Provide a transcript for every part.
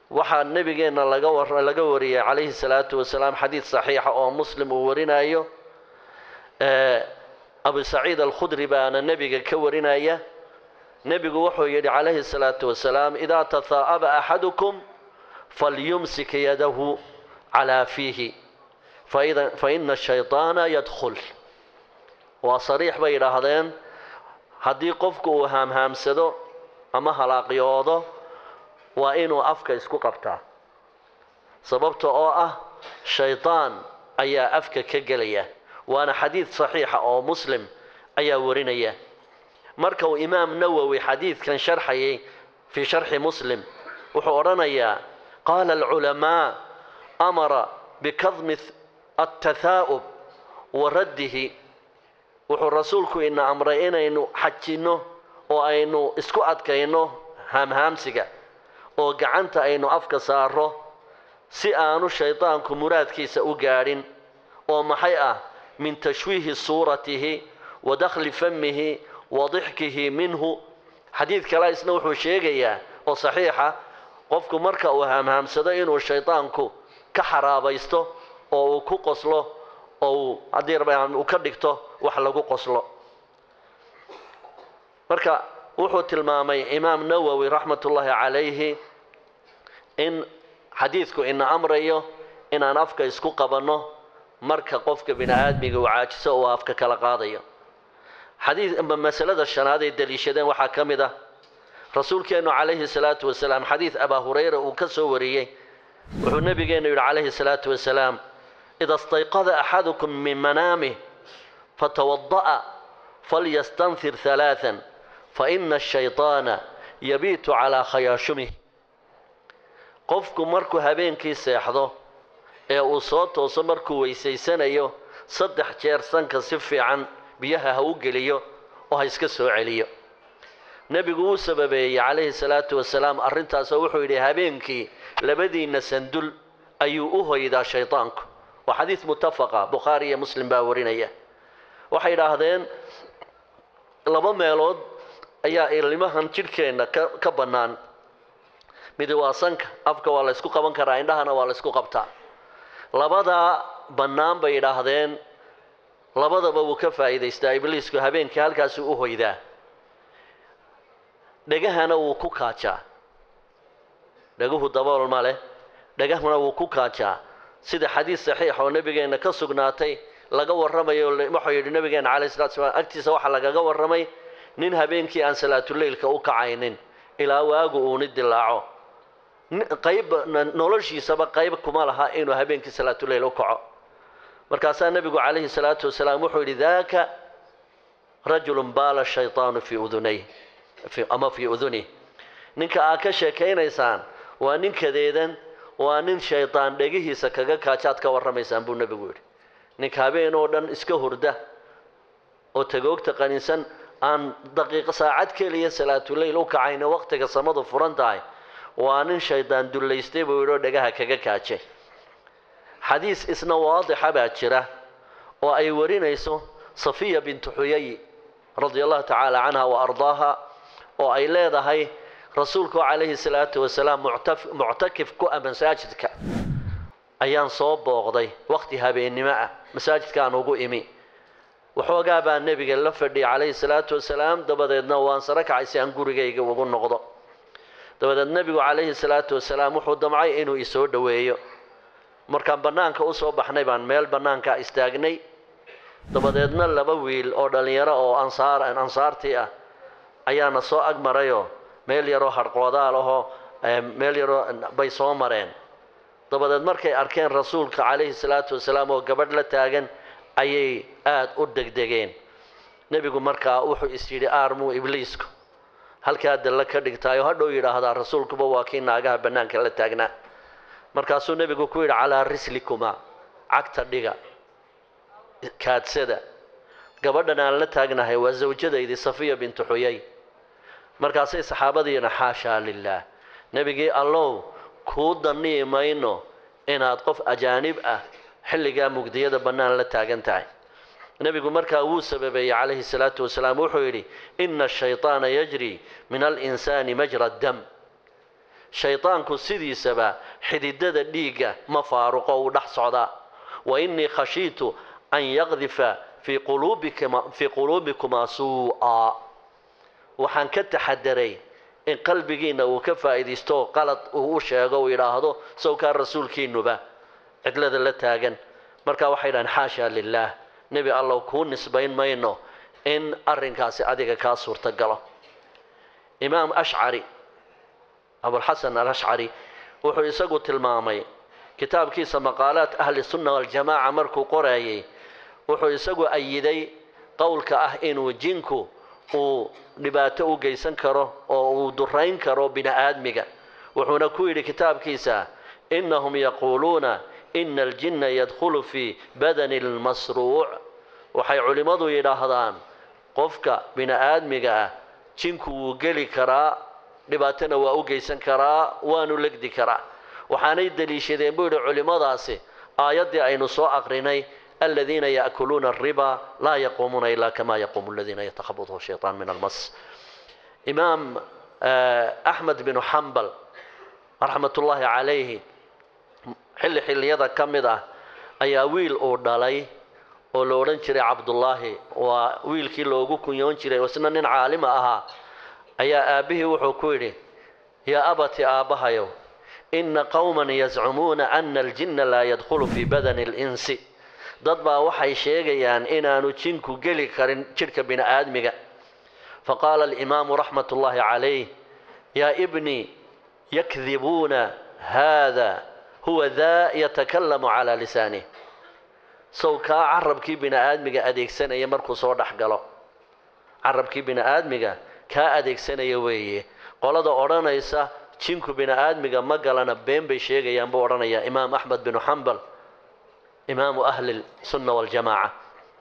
waxaa nabigeena laga wariyay calayhi salaatu wasalaam xadiid saxiixa oo muslim uu warinayo abu saciid al-khudri baana nabiga ka warinaya nabigu wuxuu yidhi calayhi salaatu wasalaam idaa tathaa'aba axadukum falyumsik yadahu calaa fiihi faina ashayطaana yadkhul waa sariix bay yidhaahdeen haddii qofku uu haamhaamsado ama halaaqyoodo waa inuu afka isku qabtaa sababta oo ah shaytaan ayaa afka ka gelaya waana xadiid saxiixa oo muslim ayaa warinaya marka uu imaam nawowi xadiidkan sharxayay fii sharxi muslim wuxuu odhanayaa qaala alculamaa amara bikadmi التثاؤب ورده wuxuu rasuulku ina amray inaynu xajino oo aynu isku adkayno haamhaamsiga oo gacanta aynu afka saaro si aanu shaytaanku muraadkiisa u gaadhin oo maxay ah min tashwiihi suuratihi wa dakhli famihi wa dixkihi minhu xadiid kale isna wuxuu sheegayaa oo saxiixa qofku marka uu haamhaamsado inuu shaytaanku ka xaraabaysto oo uu ku qoslo oo haddii rabaan uu ka dhigto wax lagu qoslo marka wuxuu tilmaamay imaam nawowi raxmatullaahi calayhi in xadiidku ina amrayo inaan afka isku qabanno marka qofka bini aadmiga uu caajiso oo afka kala qaadayo masalada shanaad ay daliishadeen waxaa ka mid ah rasuulkeennu calayhi salaatu wasalaam xadiid abaa hurayra uu ka soo wariyey wuxuu nabigeennu yidhi calayhi salaatu wasalaam إذا استيقظ أحدكم من منامه فتوضأ فليستنثر ثلاثا فإن الشيطان يبيت على خياشمه qofku markuu habeenkii seexdo ee uu soo tooso markuu weysaysanayo 3 jeer sanka si fiican biyaha ha u geliyo oo ha iska soo celiyo nabigu uu sababeeyay calayhi salaatu wasalaam arrintaas wuxuu yidhi habeenkii labadiina sandul ayuu u hoydaa shaytaanku وحديث متفقة بخاري مسلم باورينيا waxay yiraahdeen laba meelood ayaa ilmahan jirkeena ka banaan mid waa sanka afka waa la isku qaban karaa indhahana waa la isku qabtaa labada banaan bay yiraahdeen labadaba uu ka faa'iideystaa ibliisku habeenkii halkaas uu hoydaa dhagahana uu ku kaajaa dhaguhu dabool ma leh dhagahuna uu ku kaajaa sida xadiis saxiix oo nabigeena ka sugnaatay laga warramayo wuxuu yidhi nabigeena calayhi salaatu wasalaam agtiisa waxa lagaga warramay nin habeenkii aan salaatuleylka u kacaynin ilaa waagu uu dilaaco qayb noloshiisaba qayb kuma laha inuu habeenkii salaatuleyl u kaco markaasaa nabigu calayhi salaatu wasalaam wuxuu yidhi daaka rajulun baala shaytaanu fii udunayh ama fii uduni ninka aad ka sheekaynaysaan waa nin kadeedan waa nin shaytaan dhagihiisa kaga kaajaad ka warramaysaan buu nabigu yidhi ninka habeen oo dhan iska hurda oo tagoogta qaninsan aan daqiiqo saacad keliya salaatuleyl u kacayna waqtiga samadu furan tahay waa nin shaytaan dullaystay buu yidhi oo dhagaha kaga kaajay xadiis isna waadixa baa jira oo ay warinayso safiya bintu xuyay radiyallahu tacaala canha wa ardaaha oo ay leedahay rasuulku calayhi salaatu wasalaam muctakif ku masaajidka ayaan soo booqday waqti habeennimo ah masaajidkaan ugu imi waxoogaa baa nabiga la fadhiyay calayhi salaatu wasalaam dabadeedna waan sara kacay si aan gurigayga ugu noqdo dabadeed nabigu calayhi salaatu wasalaam wuxuu damcay inuu isoo dhaweeyo markaan bannaanka u soo baxnay baan meel bannaanka istaagnay dabadeedna laba wiil oo dhalinyaro oo ansaartii ah ayaana soo agmarayoo meel yaroo harqoodaal ahoo meel yaroo bay soo mareen dabadeed markay arkeen rasuulka calayhi salaatu wasalaam oo gabadh la taagan ayay aad u degdegeen nebigu markaa wuxuu is yidhi aarmuu ibliisku halkaa dalla ka dhigtaayo hadhow yidhaahdaa rasuulkuba waa kii naagaha bannaanka la taagnaa markaasuu nebigu ku yidhi calaa rislikuma cagta dhiga kaadsada gabadhan aan la taagnahay waa zawjadaydii safiya bintu xuyay markaasay saxaabadiina xaashaa lilaah nebigii allow kuu dannii mayno inaad qof ajaanib ah xilligaa mugdiyada bannaan la taagan tahay nebigu markaa wuu sababeeyey calayhi salaatu wasalaam wuxuu yidhi ina ashayطaana yajri min alinsaani majra dam shaytaanku sidiisaba xididada dhiigga ma faaruqo uu dhex socdaa wa innii khashiitu an yaqdifa fii quluubikuma suu'a waxaan ka taxadaray in qalbigiinna uu ka faa'iidaysto qalad uu u sheego uu yidhaahdo sawkaa rasuulkiinuba cidlada la taagan markaa waxay dhahaan xaashaa lilaah nebi allow kuu nisbayn mayno in arrinkaasi adiga kaa suurta galo imaam ashcari abulxasan alashcari wuxuu isagu tilmaamay kitaabkiisa maqaalaat ahli sunna waljamaaca markuu qorayay wuxuu isagu ayiday qowlka ah inuu jinku uu dhibaato u geysan karo oo uu durayn karo bini aadmiga wuxuuna ku yidhi kitaabkiisa innahum yaquuluuna ina aljinna yadkhulu fii badani almasruuc waxay culimmadu yidhaahdaan qofka bini aadmiga ah jinku wuu geli karaa dhibaatana waa u geysan karaa waanu legdi karaa waxaanay daliishadeen buu yidhi culimmadaasi aayaddii aynu soo aqrinay الذين يأكلون الربا لا يقومون إلا كما يقوم الذين يتخبطه الشيطان من المس إمام أحمد بن حنبل رحمة الله عليه حل يدا كمدا أي ويل أو دالي أو لورن شري عبد الله وويل كي لوجو كنيون شري وسنن عالم أها أي أبيه وحكوري يا أبتي أبها يو إن قوما يزعمون أن الجن لا يدخل في بدن الإنس dad baa waxay sheegayaan inaanu jinku geli karin jirka bini aadmiga faqala al-imam rahmatullahi alayhi ya ibni yakdhibuna hadha huwa dha yatakallamu ala lisani sawka arabki bini aadmiga adeegsanaya markuu soo dhaxgalo arabki bini aadmiga ka adeegsanaya weeye qolada oranaysa jinku bini aadmiga ma galana been bay sheegayaan buu oranaya imaam ahmad bin hanbal إمام أهل السنة والجماعة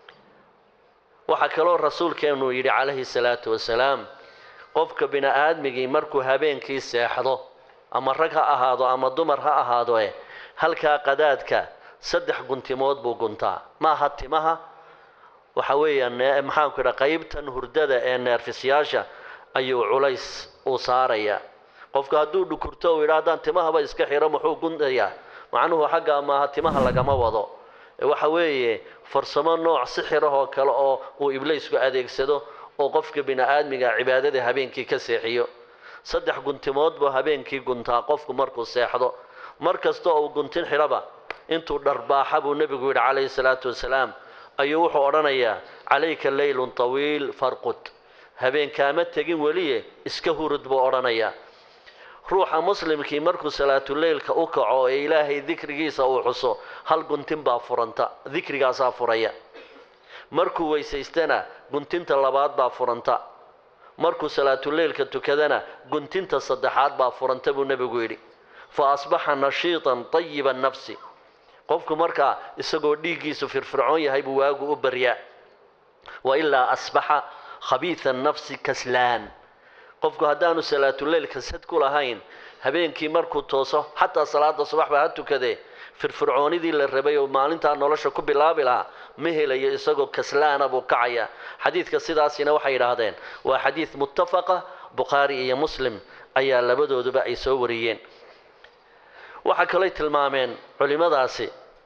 وحكى له الرسول كانوا يري عليه الصلاة والسلام قفك بنا آدمي مركو هابين كيس يحضو أما الرقها أهادو أما الدمرها أهادو هل كا قدادك سدح قنتي موت بو قنتا ما هاتي ماها وحويا محاكو كده قيبتا هردادة النار في السياشة أيو عليس وصاريا قفك هدو دكورتو إرادان تماها بايسك حيرمحو قنتا معنوه حقا ما هاتمها لقما وضو وحوي فرسما نوع سحره كلا او ابليس adeegsado oo qofka bini aadmiga cibaadada habeenkii ka seexiyo saddex guntimood buu habeenkii guntaa qofku markuu seexdo markasta oo guntin xiraba intuu dharbaaxa buu nabigu yiri calayhi salaatu wasalaam ayuu wuxuu oranayaa calayka laylun tawiil farqud habeenkaama tagin waliye iska hurud buu oranayaa ruuxa muslimkii markuu salaatu leylka u kaco ee ilaahay dhikrigiisa uu xuso hal guntin baa furanta dhikrigaas furaya markuu weysaystana guntinta labaad baa furanta markuu salaatu leylka tukadana guntinta saddexaad baa furanta buu nabigu yiri fa asbaha nashiitan tayyiban nafsi qofku marka isagoo dhiigiisu firfircoon yahay buu waagu u baryaa wa illa asbaha khabiithan nafsi kaslan qofku hadaanu salaatu leylka sad ku lahayn habeenkii markuu tooso hatta salaada subax baa tukade firfircoonidii la rabay oo maalinta nolosha ku bilaabi lahaa ma helayo isagoo kaslaana buu kacaya xadiidka sidaasina waxay yiraahdeen waa xadiis muttafaqa bukhari iyo muslim ayaa labadooduba ay soo wariyeen waxa kale tilmaameen culimadaasi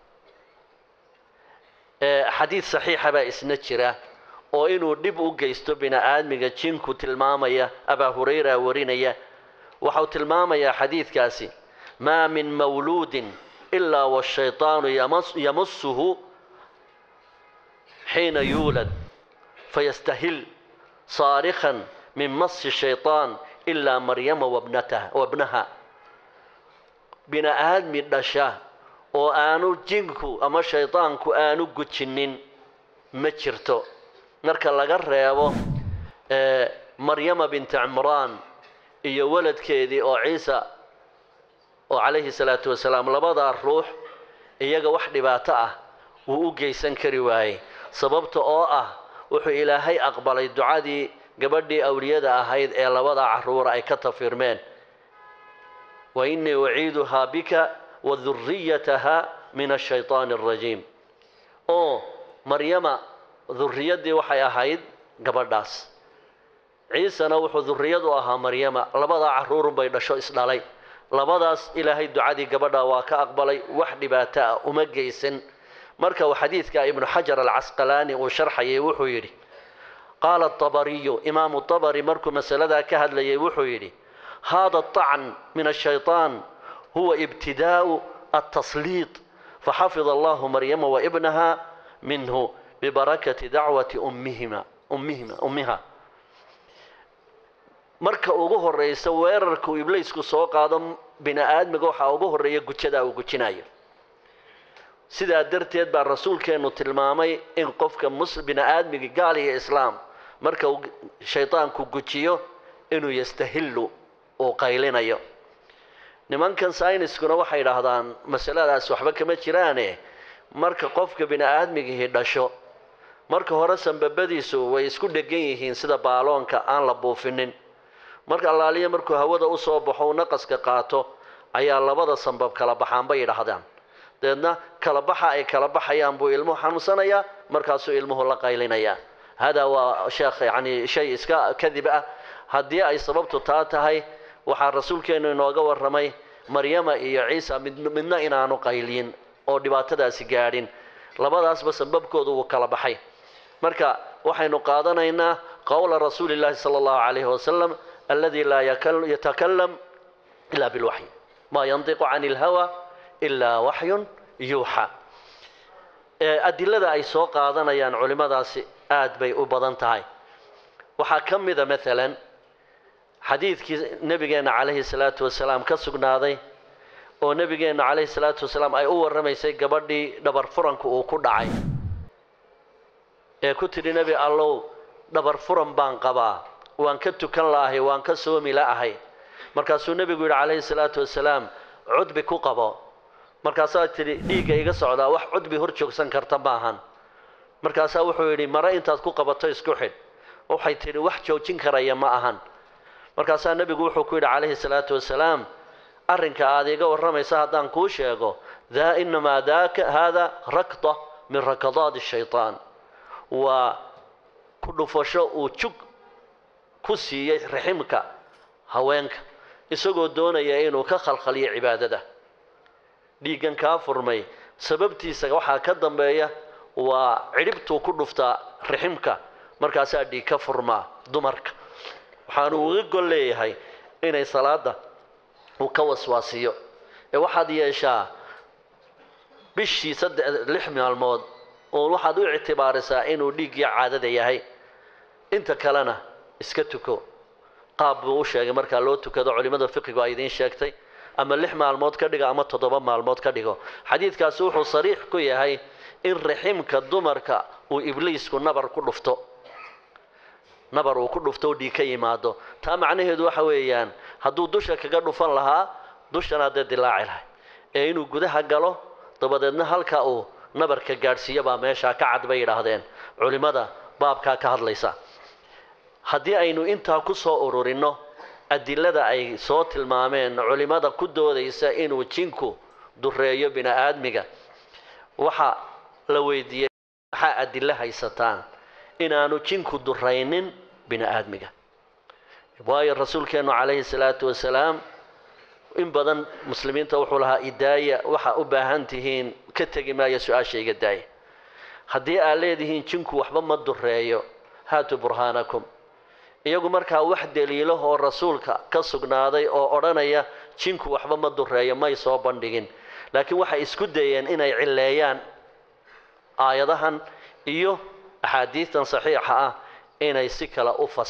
xadiis saxiixa baa isna jira oo inuu dib u geysto bini aadmiga jinku tilmaamaya aba hurayra warinaya waxa tilmaamaya xadiidkaasi ma min mawludin illa wash-shaytanu yamassuhu حين يولد فيستهل صارخا من مس الشيطان إلا مريم وابنها بنا آدم الدشاه وآنو جنكو أما شيطانكو آنو قتشنين مجرتو نركا لغريبو مريم بنت عمران إيا ولد كيدي أو عيسى وعليه الصلاة والسلام لبضع الروح إياga wax dhibaato ah uu u geysan kari waayay sababta oo ah wuxuu ilaahay aqbalay ducadii gabadhii awliyada ahayd ee labada caruur ay ka tafirmeen wa inni u'iiduha bika wa dhurriyyataha min ash-shaytaan ar-rajiim oo maryama dhurriyadii waxay ahayd gabadhaas ciisana wuxuu dhurriyadu ahaa maryama labada caruur bay dhasho isdhalay labadaas ilaahay ducadii gabadha waa ka aqbalay wax dhibaato ah uma geysan marka uu xadiidka ibnu xajar alcasqalaani uu sharxayay wuxuu yidhi qaala الطabariyu imaamu طabari markuu masaladaa ka hadlayay wuxuu yidhi hada الطacn min الshayطaan huwa ibtidaa'u الtasliiط faxafid allahu maryama waibnaha minhu bibarakati dacwati ummiha marka ugu horeysa weerarka uu ibliisku soo qaado bini aadmiga waxaa ugu horeeya gujada uu gujinayo sidaa darteed baa rasuulkeenu tilmaamay in qofka bini aadmiga gaal iyo islaam marka uu shaytaanku gujiyo inuu yastahillu oo qaylinayo nimankan sayniskuna waxay yidhaahdaan masaladaas waxba kama jiraane marka qofka bini aadmigihi dhasho marka hore sanbabadiisu way isku dhegan yihiin sida baaloonka aan la buufinin marka allaaliya markuu hawada u soo baxo uu naqaska qaato ayaa labada sanbab kala baxaan bay yidhaahdaan deedna kala baxa ay kala baxayaan buu ilmuhu xanuunsanayaa markaasuu ilmuhu la qaylinayaa hada waa sheekh yani shay iska kadib ah haddii ay sababtu taa tahay waxaa rasuulkeenu inooga warramay maryama iyo ciisa midna inaanu qayliyin oo dhibaatadaasi gaadhin labadaasba sababkoodu wuu kala baxay marka waxaynu qaadanaynaa qowla rasuuli llaahi sala allahu calayhi wasalam alladii laa yatakalam ila bilwaxyi maa yantiqu cani ilhawa ilaa waxyun yuuxa adilada ay soo qaadanayaan culimmadaasi aad bay u badan tahay waxaa ka mida maalan xadiidkii nabigeena calayhi salaatu wasalaam ka sugnaaday oo nabigeena calayhi salaatu wasalaam ay u warramaysay gabadhii dhabar furanku uu ku dhacay ee ku tidhi nebi allow dhabar furan baan qabaa waan ka tukan la'ahay waan ka soomi la'ahay markaasuu nebigu yidhi calayhi salaatu wasalaam cudbi ku qabo markaasaa tidhi dhiigga iga socdaa wax cudbi hor joogsan karta maahan markaasaa wuxuu yidhi mare intaad ku qabato isku xidh waxay tidhi wax joojin karaya ma ahan markaasaa nebigu wuxuu ku yidhi calayhi salaatu wasalaam arrinka aad iga warramaysa haddaan kuu sheego inamaa hada rakda min rakadaati shaytaan waa ku dhufasho uu jug ku siiyey raximka haweenka isagoo doonaya inuu ka khalkhaliyo cibaadada dhiiggan kaa furmay sababtiisa waxaa ka dambeeya waa cidhibtuu ku dhuftaa raximka markaasaa dhiig ka furmaa dumarka waxaanu uga gol leeyahay inay salaada uu ka waswaasiyo ee waxaad yeeshaa bishii 6 maalmood oo waxaad u ictibaarisaa inuu dhiiggii caadada yahay inta kalena iska tuko qaab buu u sheegay markaa loo tukado culimmada fiqigu ay idiin sheegtay ama 6 maalmood ka dhigo ama 7 maalmood ka dhigo xadiidkaasi wuxuu sariix ku yahay in raximka dumarka uu ibliisku nabar ku dhufto nabar uu ku dhufto oo dhiig ka yimaado taa macnaheedu waxa weeyaan hadduu dusha kaga dhufan lahaa dushana dee dilaaci lahay ee inuu gudaha galo dabadeedna halka uu nabarka gaadhsiiyo baa meesha ka cad bay yidhaahdeen culimmada baabkaa ka hadlaysa haddii aynu intaa ku soo ururinno adilada ay soo tilmaameen culimmada ku doodaysa inuu jinku dureeyo bini aadmiga waxa la weydiiyey maxaa adilo haysataan inaanu jinku duraynin bini aadmiga waayo rasuulkeenu calayhi salaatu wasalaam in badan muslimiinta wuxuu lahaa idaaya waxa u baahan tihiin ka tegi maayo su-aashayga daaya haddii aad leedihiin jinku waxba ma dureeyo haatu burhaanakum iyagu markaa wax daliilo oo rasuulka ka sugnaaday oo odhanaya jinku waxba ma dureeyo may soo bandhigin laakiin waxay isku dayeen inay cileeyaan aayadahan iyo axaadiistan saxiixa ah inay si kale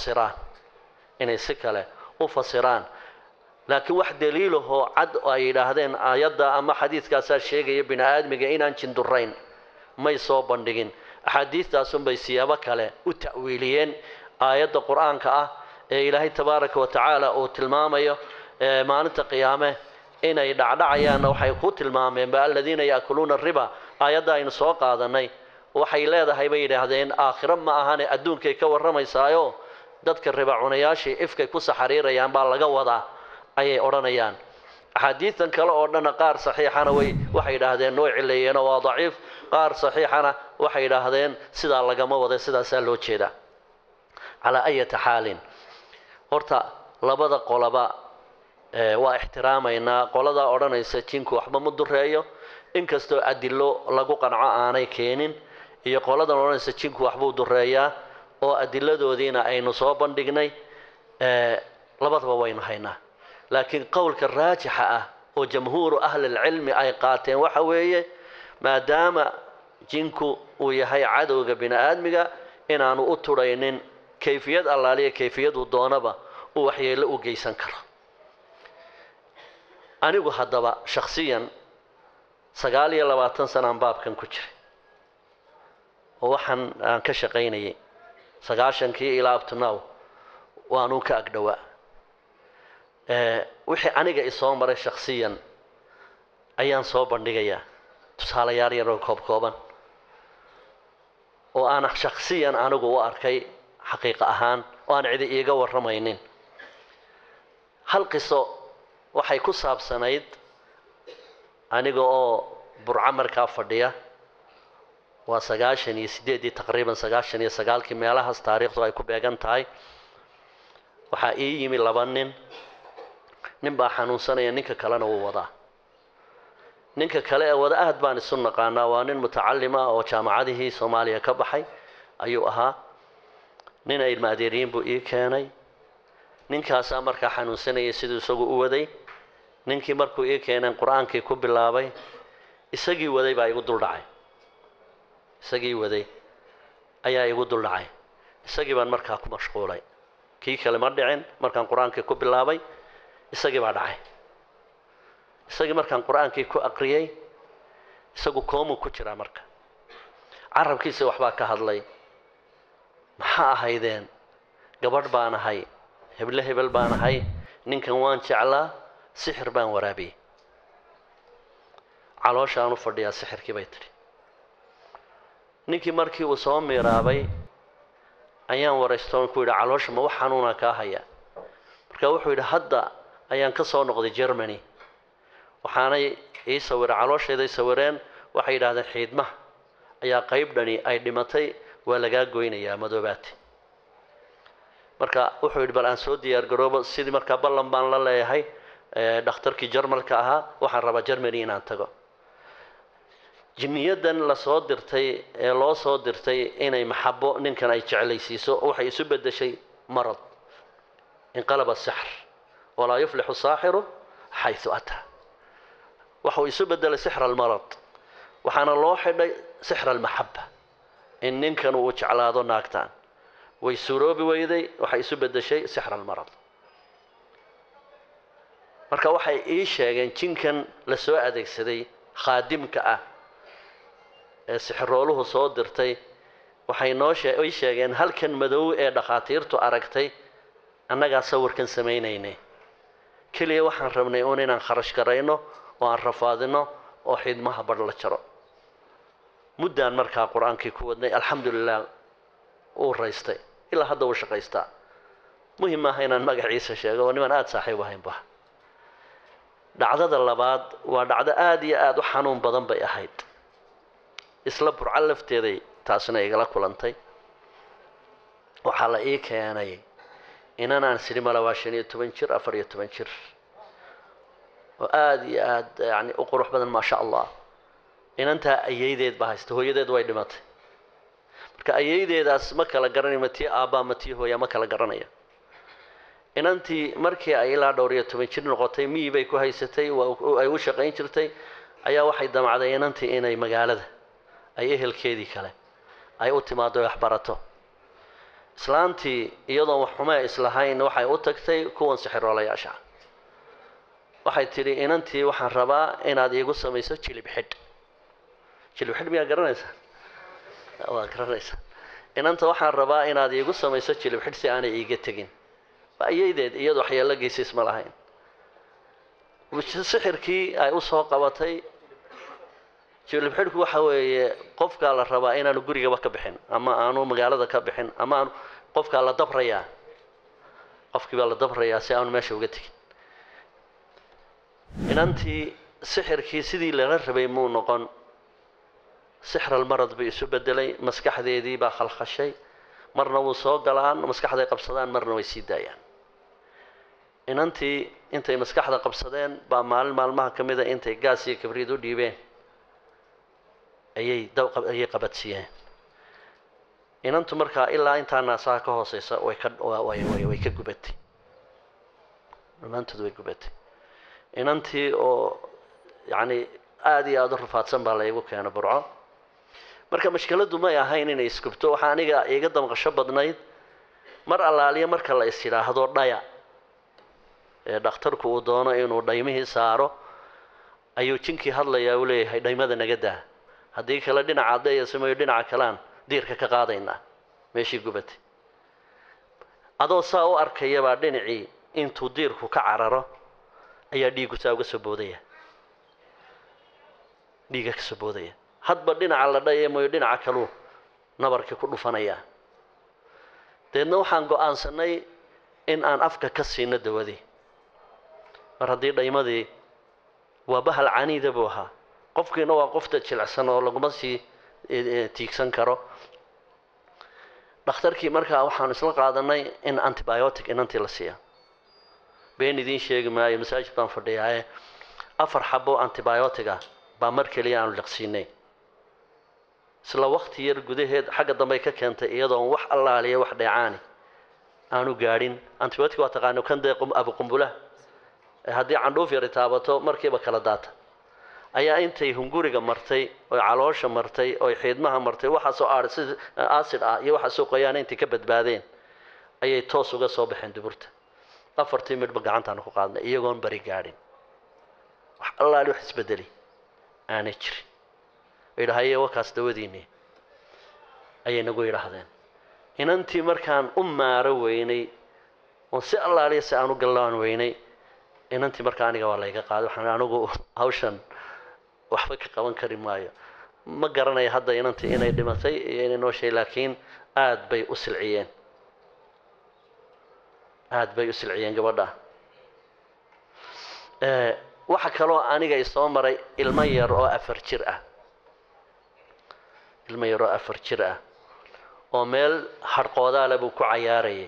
u fasiraan laakiin wax daliilahoo cad oo ay yidhaahdeen aayadda ama xadiidkaasaa sheegaya bini aadmiga inaan jin durayn may soo bandhigin axaadiistaasunbay siyaabo kale u ta'wiiliyeen aayadda qur-aanka ah ee ilaahay tabaaraka wa tacaala uu tilmaamayo maalinta qiyaame inay dhacdhacayaanna waxay ku tilmaameen ba aladiina yaakuluuna riba aayadda aynu soo qaadanay waxay leedahay bay yidhaahdeen aakhiro ma ahane adduunkay ka warramaysaayo dadka riba cunayaashii ifkay ku saxariirayaan baa laga wadaa ayay odhanayaan axaadiistan kale oo dhanna qaar saxiixana waxay yidhaahdeen noo cileeyeenoo waa daciif qaar saxiixana waxay yidhaahdeen sidaa lagama wada sidaasaa loo jeedaa calaa ayati xaalin horta labada qoloba waa ixtiraamaynaa qolada odhanaysa jinku waxba ma dureeyo inkastoo adilo lagu qanco aanay keenin iyo qoladan odhanaysa jinku waxbuu dureeyaa oo adiladoodiina aynu soo bandhignay labadaba waynu haynaa laakiin qowlka raajixa ah oo jamhuuru ahli lcilmi ay qaateen waxa weeye maadaama jinku uu yahay cadowga bini aadmiga inaanu u turaynin kayfiyad allaaliya kayfiyadu doonaba uu waxyeello u geysan karo anigu haddaba shakhsiyan 29 sanaan baabkan ku jiray oo waxaan aan ka shaqaynayay 90kii ilaa up to now waanu ka agdhawaa wixii aniga isoo maray shakhsiyan ayaan soo bandhigayaa tusaalayaal yar oo kooban oo aan shakhsiyan anigu u arkay xaqiiqa ahaan oo aan cidi iiga warramaynin hal qiso waxay ku saabsanayd aniga oo burca markaa fadhiya waa 98 taqriiban 99kii meelahaas taariikhdu ay ku beegan tahay waxaa ii yimi 2 nin baa xanuunsanaya ninka kalena wuu wadaa ninka kale ee wada aad baan isu naqaanaa waa nin mutacallim ah oo jaamacadihii Soomaaliya ka baxay ayuu ahaa nin ay maadeeriin buu ii keenay ninkaasaa markaa xanuunsanayay siduu isagu u waday ninkii markuu ii keenay quraankii ku bilaabay isagii waday baa igu dul dhacay isagii waday ayaa igu dul dhacay isagii baan markaa ku mashquulay kii kale ma dhicin markaan quraankii ku bilaabay isagii baa dhacay isagii markaan quraankii ku aqriyay isagu koomu ku jira marka carabkiisa waxbaa ka hadlay maxaa ahaydeen gabadh baan ahay hebel baan ahay ninkan waan jeclaa sixir baan waraabiyay calooshaan u fadhiyaa sixirkii bay tiri ninkii markii uu soo miiraabay ayaan waraystoon ku yidhi caloosha ma wax xanuuna kaa haya marka wuxuu yidhi hadda ayaan ka soo noqday Germany waxaanay ii sawiray caloosheeday sawireen waxay yidhaahdeen xiidmaha ayaa qayb dhani ay dhimatay waa lagaa goynayaa madoobaati marka wuxuu yidhi bal aan soo diyaar garoobo sidii markaa ballan baan la leeyahay dhakhtarkii Jarmalka ahaa waxaan rabaa Germany inaan tago jinniyadan la soo dirtay ee loo soo dirtay inay maxabo ninkan ay jeclaysiiso waxay isu bedeshay marad inqalaba sihr wala yuflihu saahiru haythu ata waxuu isu bedelay sihr almarad waxaana loo xidhay sihr almahabba in ninkan uu jeclaado naagtaan way suuroobi weyday waxay isu bedeshay sihr almarad marka waxay ii sheegeen jinkan la soo adeegsaday khaadimka ah ee sixrooluhu soo dirtay waxay noo sheegeen halkan madow ee dhaqaatiirtu aragtay annagaa sawirkan samaynaynay kaliya waxaan rabnay inaan kharash garayno oo aan rafaadino oo xidmaha bar la jaro muddaan markaa quraankii ku wadnay alxamdulilah uu raystay ilaa hadda uu shaqaystaa muhiim ah inaan magaciisa sheego oo niman aad saaxiib ahaynba dhacdada labaad waa dhacdo aad iyo aad u xanuun badan bay ahayd isla burca lafteeday taasina igala kulantay waxaa la ii keenay inanaan siri mala waa 15 jir 14 jir oo aad iyo aad yani u qurux badan ma sha Allah inantaa ayaydeed baa haysta hooyadeed way dhimatay marka ayaydeedaas ma kala garanay matii aabba matii hooya ma kala garanaya inantii markii ay ilaa dhowr iyo 10 jir noqotay mii bay ku haysatay ay u shaqayn jirtay ayaa waxay damacday inantii inay magaalada ay ehelkeedii kale ay u timaado wax barato islaantii iyadoo wax xumaa islahayn waxay u tagtay kuwan sixiroolayaasha waxay tiri inantii waxaan rabaa inaad iigu samayso jilib xidh miyaa garanaysaa waa garanaysaa inanta waxaan rabaa inaad iigu samayso jilib xidh si aanay iiga tegin ayaydeed iyadoo waxyeello geysay isma lahayn sixirkii ay u soo qabatay jilib xidhku waxa weeye qofkaa la rabaa inaanu gurigaba ka bixin ama aanu magaalada ka bixin ama aanu qofkaa la dabrayaa qofkii baa la dabrayaa si aanu meesha uga tegin inantii sixirkii sidii lala rabay muu noqon sixr almarad bay isu bedelay maskaxdeedii baa khalkhashay marna wuu soo galaan maskaxday qabsadaan marna way sii daayaan inantii intay maskaxda qabsadeen baa maalin maalmaha ka mid a intay gaas iyo kabriid u dhiibeen ayay qabadsiiyeen inantu markaa ilaa intaa naasaha ka hooseysa way ka gubatay dhammaantood way gubatay inantii oo yacni aada iyo aada u rafaadsan baa laygu keena burco marka mashkiladdu may ahayn inay isgubto waxaa aniga iga damqasho badnayd mar allaaliya marka la is yidhaahdo dhaya ee dhakhtarku uu doono inuu dhaymihii saaro ayuu jinkii hadlayaa uu leeyahay dhaymada naga daa haddii kale dhinaca daya sameeyo dhinaca kalean diirka ka qaadaynaa meeshii gubatay adoo saa u arkayabaa dhinacii intuu diirku ka cararo ayaa dhiiggu saa uga soo boodaya dhiigga ka soo boodaya hadba dhinaca la dhaya mooyo dhinaca kaluu nabarkii ku dhufanayaa deedna waxaan go-aansanay in aan afka ka siino dawadii mar haddii dhaymadii waa bahal caniida buu ahaa qofkiina waa qofta jilicsan oo laguma sii tiigsan karo dhakhtarkii markaa waxaan isla qaadanay in antibiotic inantii la siiya been idiin sheegi maayo masaajid baan fadhiyaaye 4 xabo antibiotic ah baa mar keliya aanu liqsiinay isla waqti yar gudaheed xagga dambe ka keentay iyadoo wax allaaliya wax dheecaani aanu gaadhin antibiotic waa taqaano kan deequm abu qumbula haddii candhuuf yar taabato markiiba kala daata ayaa intay hunguriga martay oo caloosha martay oo xiidmaha martay waxa soo acid ah iyo waxa soo qoyaan intii ka badbaadeen ayay toos uga soo baxeen duburta 4 midba gacantaan ku qaadnay iyagoon bari gaadhin wax allaali wax isbedeli aanay jirin ilaahay wakaas dawadiinii ayay nagu yiraahdeen inantii markaan u maaro weynay oo si allaali si aanu galaan weynay inantii markaa aniga waa layga qaaday waxaan anigu hawshan waxba ka qaban kari maayo ma garanayo hadda inantii inay dhimatay iyo inay nooshay laakiin aad bay u silciyeen gabadha waxa kaloo aniga i soo maray ilmo yar oo 4 jir ah oo meel harqoodaale buu ku cayaarayay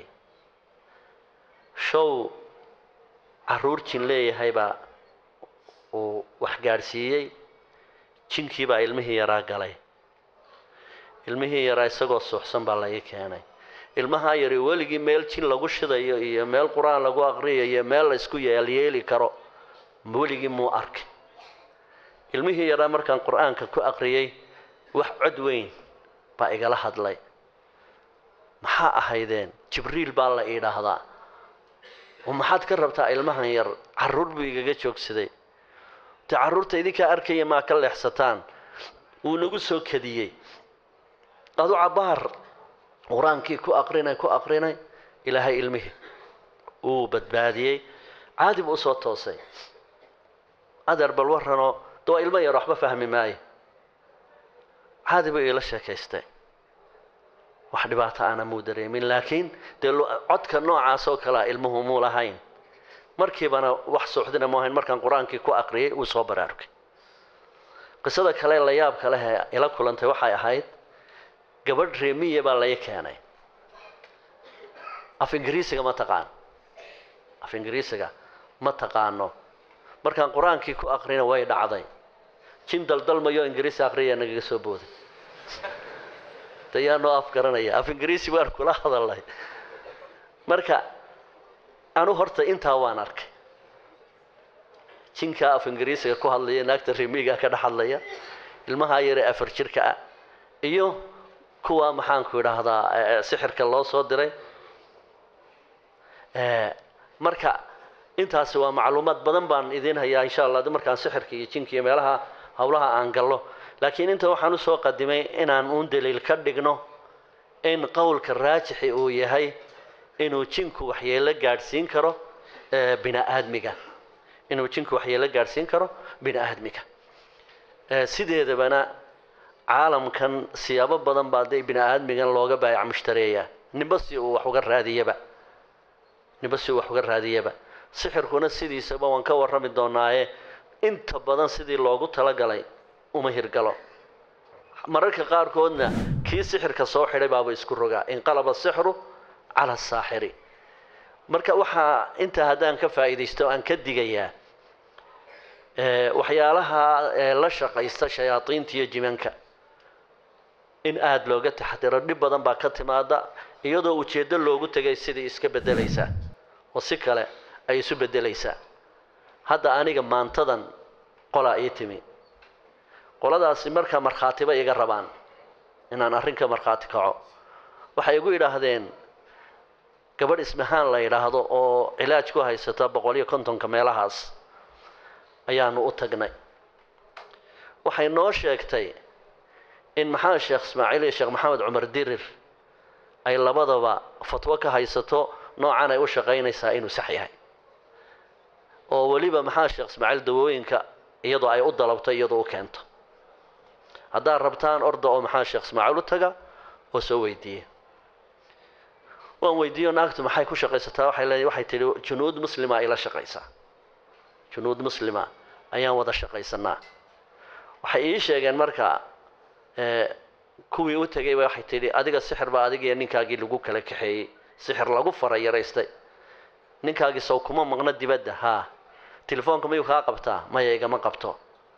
show caruur jin leeyahay baa uu wax gaarsiiyey jinkii baa ilmihii yaraa galay ilmihii yaraa isagoo suuxsan baa laga keenay ilmaha yari weligii meel jin lagu shidayo iyo meel quraan lagu aqriyayo iyo meel la isku yeeli karo weligii muu arkay ilmihii yaraa markaan quraanka ku aqriyay wax cod weyn baa igala hadlay maxaa ahaydeen jibriil baa la idhaahdaa ومحد كربت ilmahan yar caruur buu igaga joogsaday ta caruurta idinka arkaya ma kala xsataan uu nagu soo kadiyay adu cabaar quraankii ku aqrinay ilaahay ilmihi uu badbaadiyay caadi buu soo toosay adar bal warano doo ilmo yar waxba fahmi maayo caadi buu ila sheekaystay wax dhibaato aan mu dareemin laakiin codka noocaas oo kala ilmuhu muu lahayn markiibana wax suuxdina ma ahayn markaan quraankii ku aqriyay uu soo baraarugay qisada kale la yaab kale ila kulantay waxay ahayd gabadh reemiye baa la keenay af ingiriisiga ma taqaano markaan quraankii ku aqrina way dhacday jin daldalmayo ingiriisi aqriya naga soo booday tayaano af garanaya af ingiriisi waan kula hadalay marka anu horta inta waan arkay jinka af ingiriisiga ku hadlaya naagta reemiga ka dhaxadlaya ilmaha yar 4 jirka ah iyo kuwa maxaan ku yiraahdaa sixirka loo soo diray marka intaas waa macluumaad badan baan idin hayaa insha Allah markaan sixirka iyo jinka iyo meelaha hawlaha aan gallo laakiin inta waxaan u soo qadimay inaan uun daliil ka dhigno in qowlka raajixi uu yahay inuu jinku waxyeelo gaarsiin karo bini'aadmiga sideedabana caalamkan siyaabo badan baa bini'aadmigan looga baayac mushtareeyaa ninba si uu wax uga raadiyaba sixirkuna sidiisaba waan ka warrami doonaaye inta badan sidii loogu talagalay uma hirgalo mararka qaarkoodna kii sixirka soo xidhay baaba isku rogaa in qalaba sixru ala saaxiri marka waxa inta haddaan ka faa'iidaysto aan ka digayaa waxyaalaha la shaqaysta shayaadiinta iyo jimanka in aad looga taxadiro dhib badan baa ka timaada iyadoo ujeedo loogu tagay sidii iska bedelaysa oo si kale ay isu bedelaysaa hadda aniga maantadan qolaa ii timi qoladaasi marka markhaatiba iga rabaan inaan arrinka markhaati kaco waxay igu yidhaahdeen gabadh ismahaan la yidhaahdo oo cilaaj ku haysata 150 meelahaas ayaanu u tagnay waxay noo sheegtay in maxamed sheekh ismaaciil iyo sheekh maxamed cumar dirir ay labadaba fatwo ka haysato noocan ay u shaqaynaysaa inuu sax yahay oo waliba maxamed sheekh ismaaciil dawooyinka iyadoo ay u dalabto iyadoo u keento haddaad rabtaan orda oo maxamed sheekh ismaaciil u taga oo soo weydiiye waan weydiiyo naagtu maxay ku shaqaysataa waxay tidhi junuud muslima ay la shaqaysaa junuud muslima ayaan wada shaqaysanaa waxay ii sheegeen marka kuwii u tagay waxay tidhi adiga sixir baa adiga iyo ninkaagii lagu kala kaxeeyey sixir lagu farayaraystay ninkaagii sow kuma maqna dibadda haa telefoonka mayuu kaa qabtaa maya igama qabto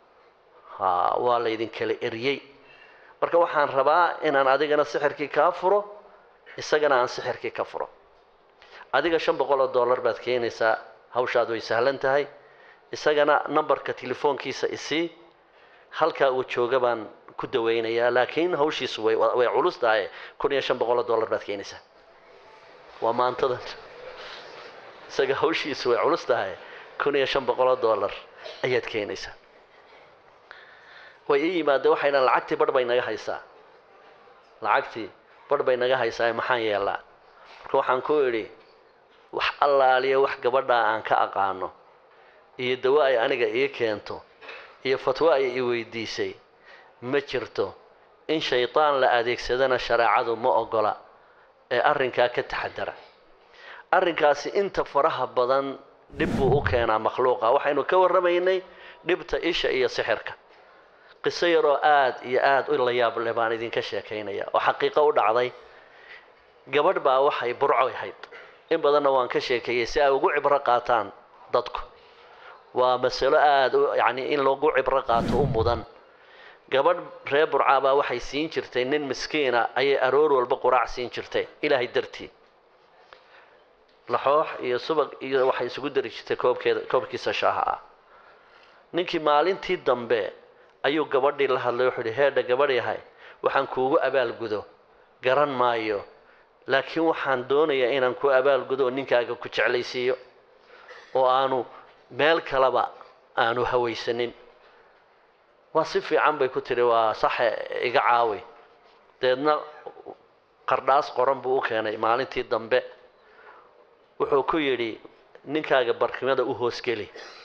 haa waa laydin kala eriyey marka waxaan rabaa inaan adigana sixirkii kaa furo isagana aan sixirkii ka furo adiga $500 baad keenaysaa hawshaad way sahlan tahay isagana numberka telefoonkiisa isii halka uu jooga baan ku daweynayaa laakiin hawshiisu way culus tahay $1500 baad keenaysaa waa maantadan isaga hawshiisu way culus tahay $1500 ayaad keenaysaa way ii yimaadeen waxayna lacagtii badh bay naga haysaa lacagtii badh bay naga haysaa maxaan yeelaa marka waxaan ku idhi wax allaaliya wax gabadha aan ka aqaano iyo dawa ay aniga ii keento iyo fatwa ay ii weydiisay ma jirto in shaytaan la adeegsadana shareecadu ma ogola ee arrinkaa ka taxadara arrinkaasi inta faraha badan dhib buu u keenaa makhluuqa waxaynu ka warramaynay dhibta isha iyo sixirka qiso yaroo aad iyo aad u la yaab leh baan idinka sheekaynaya oo xaqiiqo u dhacday gabadh baa waxay burco ahayd in badanna waan ka sheekeeyey si ay ugu cibro qaataan dadku waa masalo aad yani in loogu cibro qaato u mudan gabadh reer burca baa waxay siin jirtay nin miskiina ayay aroor walba quraac siin jirtay ilaahay dartii laxoox iyo subag iyo waxay isugu dari jirtay koobkiisa shaaha ah ninkii maalintii dambe ayuu gabadhii la hadlay wuxuu yidhi heedha gabadh yahay waxaan kuugu abaalgudo garan maayo laakiin waxaan doonayaa inaan ku abaalgudo oo ninkaaga ku jeclaysiiyo oo aanu meel kaleba aanu hawaysanin waa si fiican bay ku tiri waa saxe iga caawi deedna qardhaas qoran buu u keenay maalintii dambe wuxuu ku yidhi ninkaaga barkimada u hoosgeli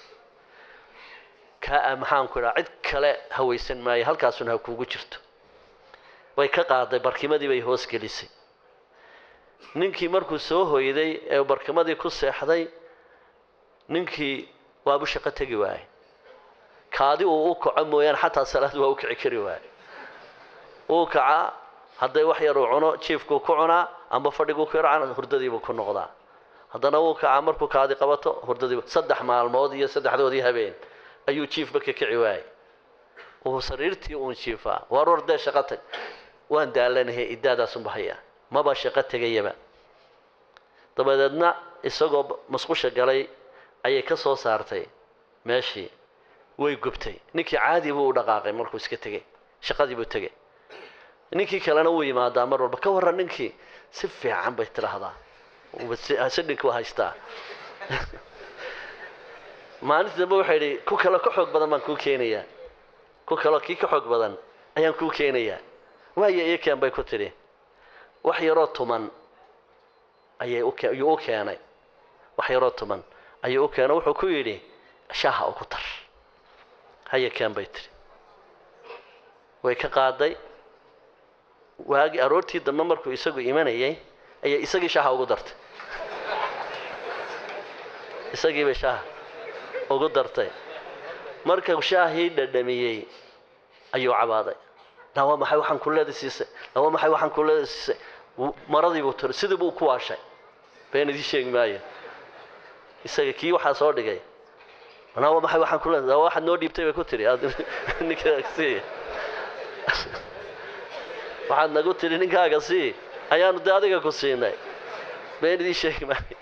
kaa maxaan ku idhaa cid kale hawaysan maayo halkaasuna ha kuugu jirto way ka qaaday barkimadii bay hoos gelisay ninkii markuu soo hoyday ee barkimadii ku seexday ninkii waabu shaqo tegi waayey kaadi uu u kaco mooyaan xataa salaad waa u kici kari waayey uu kaca hadday wax yar uu cuno jiifkuu ku cunaa amba fadhiguu ku yarcana hurdadiibuu ku noqdaa haddana uu kaca markuu kaadi qabato hurdadiibu 3 maalmood iyo 3doodii habeen ayuu jiifba ka kici waayey uu sariirtii uun jiifaa waar wardee shaqo tag waan daalanahay idaadaasunba hayaa maba shaqo tegayaba dabadeedna isagoo masqusha galay ayay ka soo saartay meeshii way gubtay ninkii caadi buu u dhaqaaqay markuu iska tegay shaqadii buu tegay ninkii kalena wuu yimaadaa mar walba ka warran ninkii si fiican bay tiraahdaa sidhinkii waa haystaa maalintii dambe waxay idhi ku kalo ka xoog badan baan kuu keenayaa ku kalo kii ka xoog badan ayaan kuu keenayaa waayo ii keen bay ku tidhi wax yaroo tuman ayuu u keenay wax yaroo tuman ayuu u keenay wuxuu ku yidhi shaaha ugu dar haya keen bay tidhi way ka qaaday waagi aroortii dambe markuu isagu imanayay ayay isagii shaaha ugu dartay isagii bay shaaha ugu dartay marka shaahii dhadhamiyey ayuu cabaaday lawa maxay waxaan ku leedisiisay lawa maxay waxaan ku leedisiisay maradii buu tir sidii buu ku waashay been idin sheeg maayo isaga kii waxaa soo dhigay anaa maxay waxaan ku leedahay waxaad noo dhiibtay bay ku tiri ninkaaga sii waxaad nagu tiri ninkaaga sii ayaanu de adiga ku siinay been idin sheegi maayo